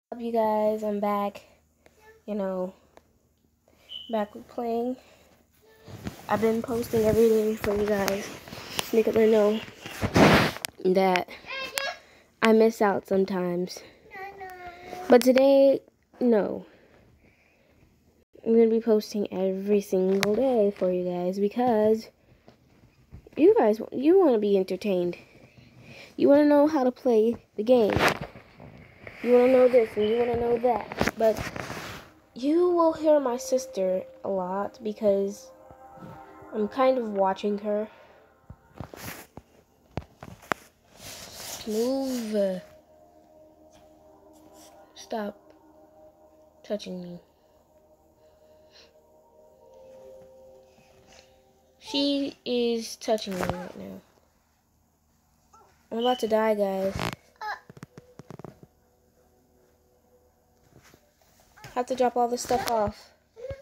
Up, you guys? I'm back. Back with playing. I've been posting every day for you guys, making them know that I miss out sometimes. But today, no. I'm gonna be posting every single day for you guys because you want to be entertained. You want to know how to play the game. You want to know this and you want to know that. But you will hear my sister a lot because I'm kind of watching her. Move. Stop touching me. She is touching me right now. I'm about to die, guys. Have to drop all this stuff off.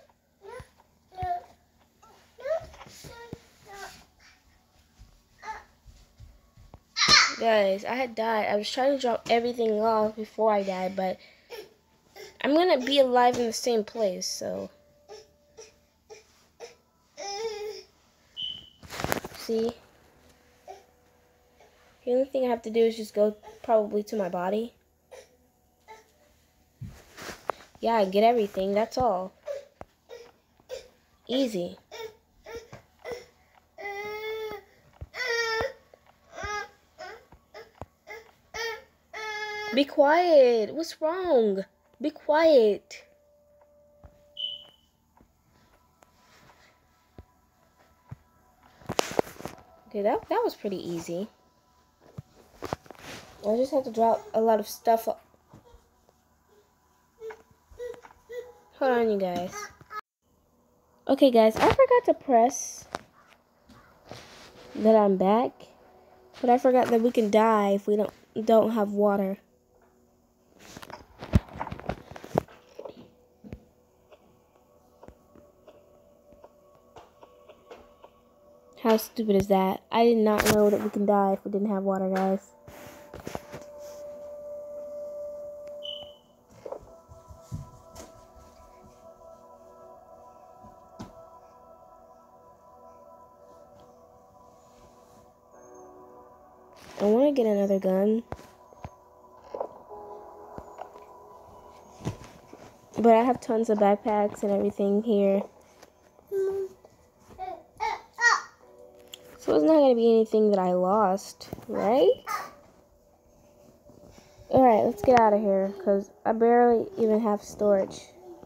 Guys, I had died. I was trying to drop everything off before I died, but I'm gonna be alive in the same place, so. See? The only thing I have to do is just go probably to my body. Yeah, get everything, that's all. Easy. Be quiet. What's wrong? Be quiet. Okay, that was pretty easy. I just have to drop a lot of stuff. Hold on, you guys. Okay, guys, I forgot to press that I'm back, but I forgot that we can die if we don't have water. How stupid is that? I did not know that we can die if we didn't have water, guys. I want to get another gun, but I have tons of backpacks and everything here. So it's not going to be anything that I lost, right? Alright, let's get out of here, because I barely even have storage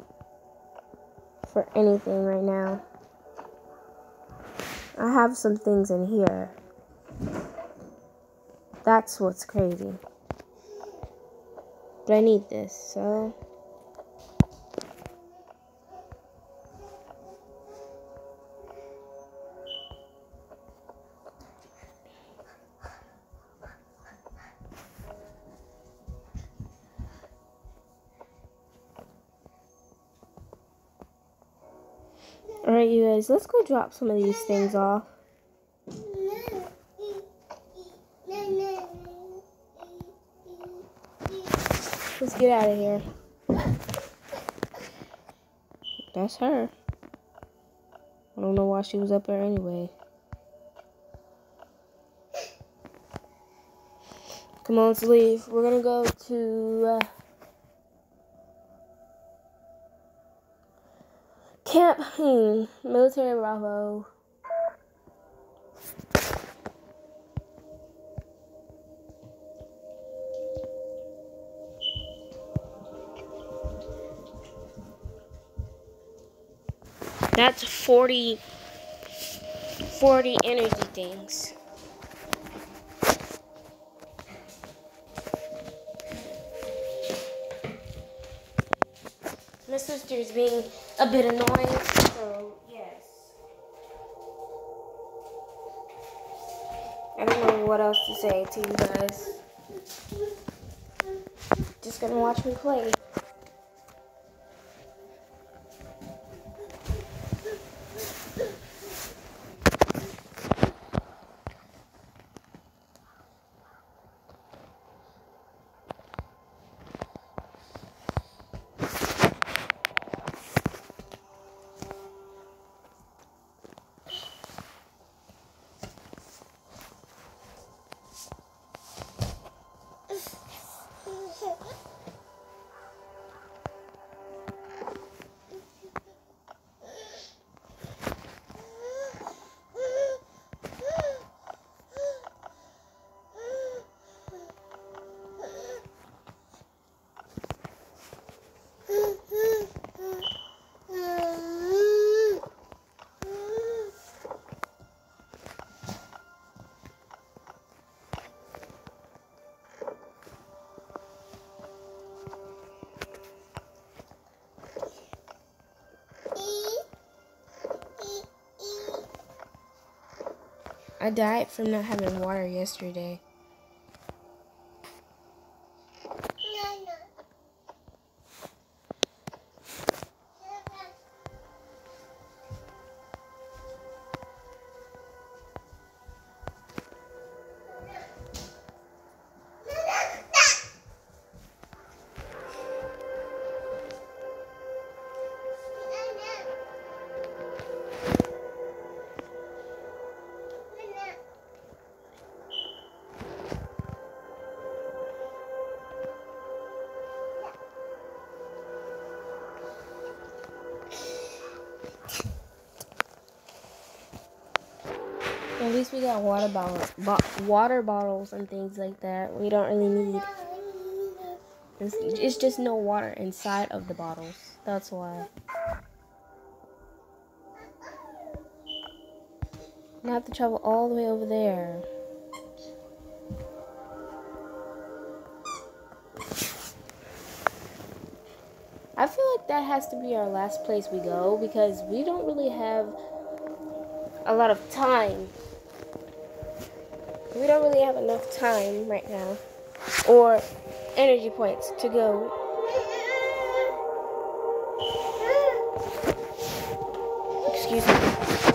for anything right now. I have some things in here. That's what's crazy. But I need this, so. Alright, you guys, let's go drop some of these things off. Let's get out of here. That's her. I don't know why she was up there anyway. Come on, let's leave. We're gonna go to Camp Military Bravo. That's 40 energy things. My sister's being a bit annoying, so yes. I don't know what else to say to you guys. Just gonna watch me play. I died from not having water yesterday. At least we got water bottles and things like that. We don't really need. It's just no water inside of the bottles. That's why. And I have to travel all the way over there. I feel like that has to be our last place we go because we don't really have a lot of time. We don't really have enough time right now or energy points to go. Excuse me.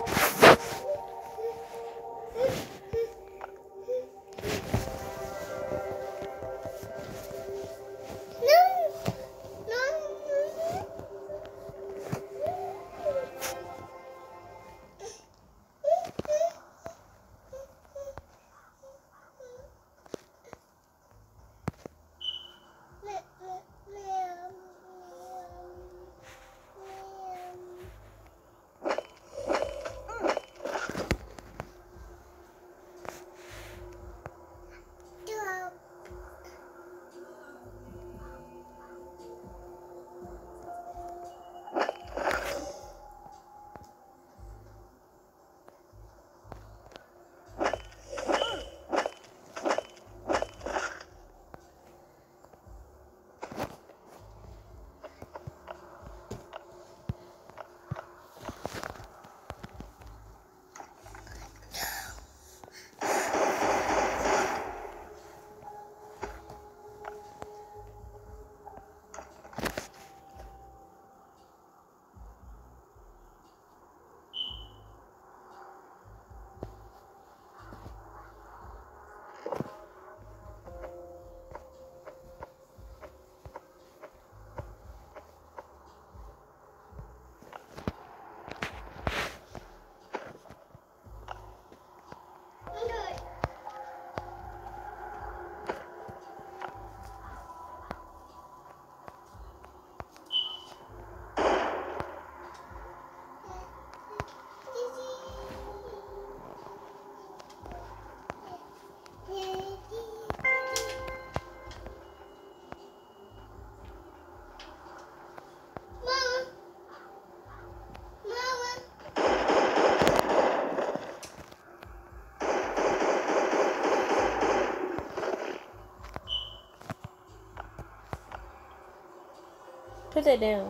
Put that down.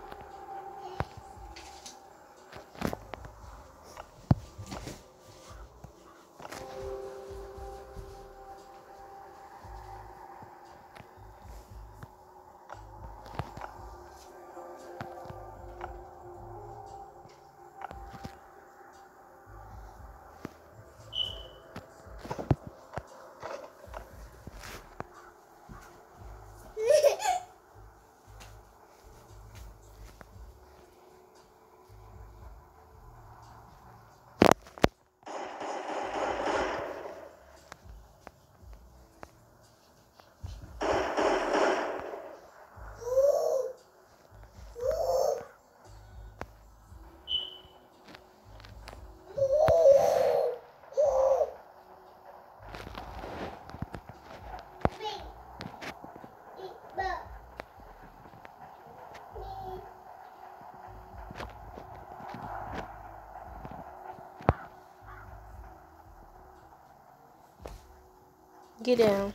Get down.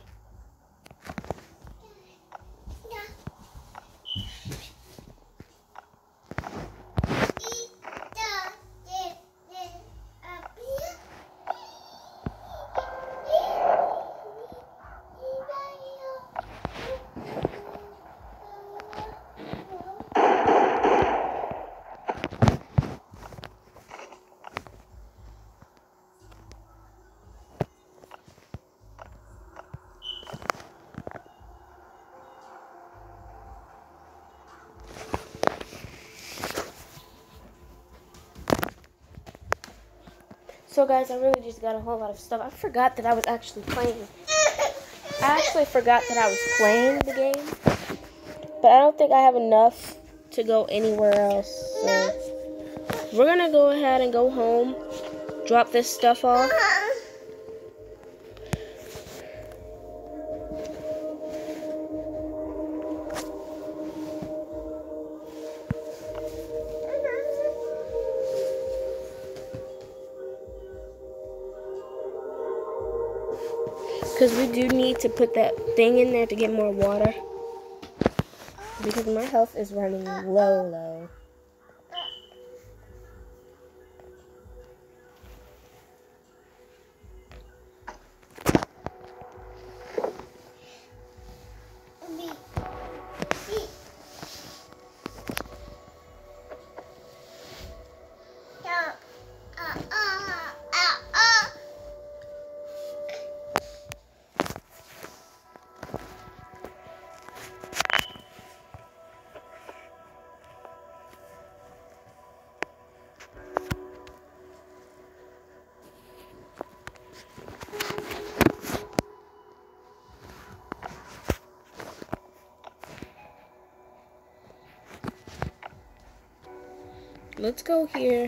So guys, I really just got a whole lot of stuff. I forgot that I was actually playing. I actually forgot that I was playing the game. But I don't think I have enough to go anywhere else. So we're going to go ahead and go home. Drop this stuff off. Because we do need to put that thing in there to get more water. Because my health is running low. Let's go here.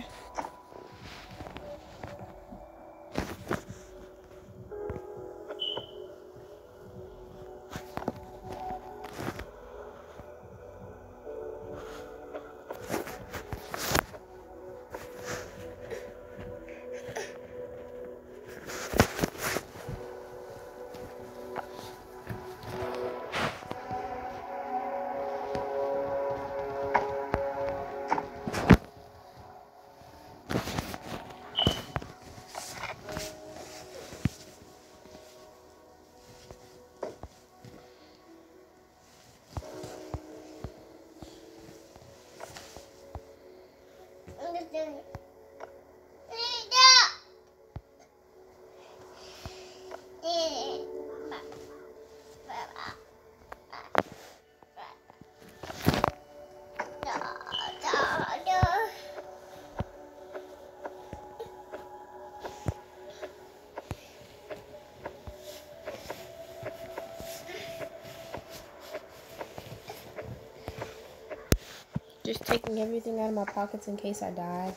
Just taking everything out of my pockets in case I die.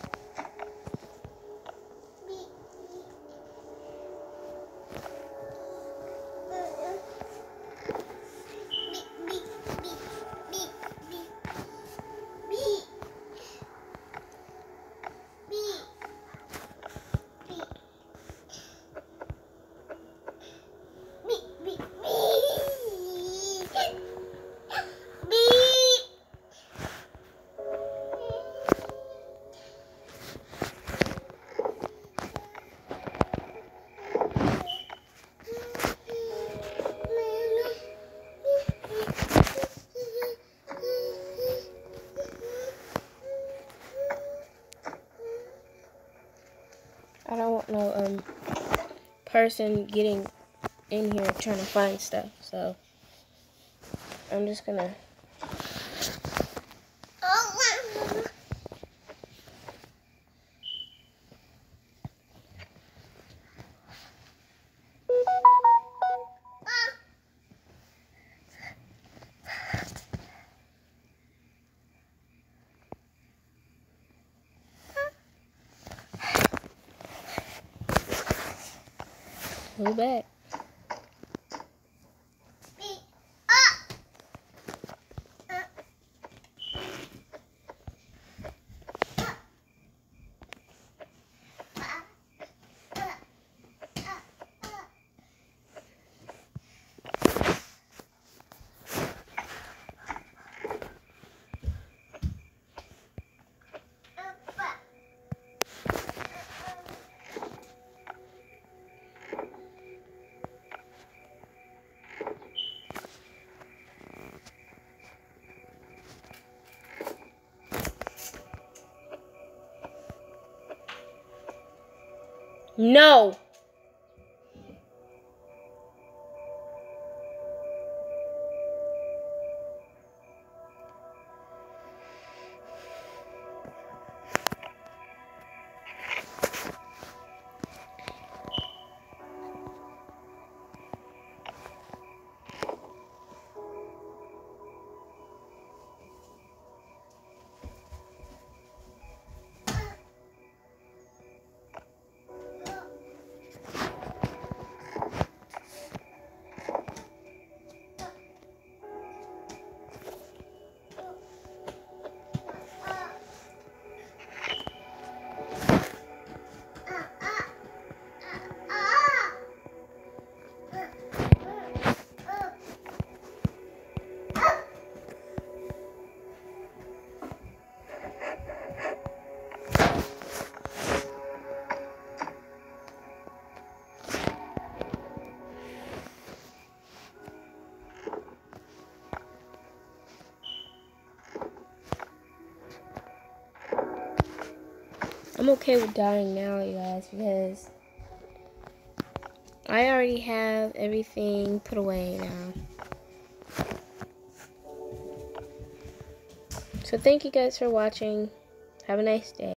I don't want no person getting in here trying to find stuff, so I'm just gonna go back. No. I'm okay with dying now, you guys, because I already have everything put away now. So thank you guys for watching. Have a nice day.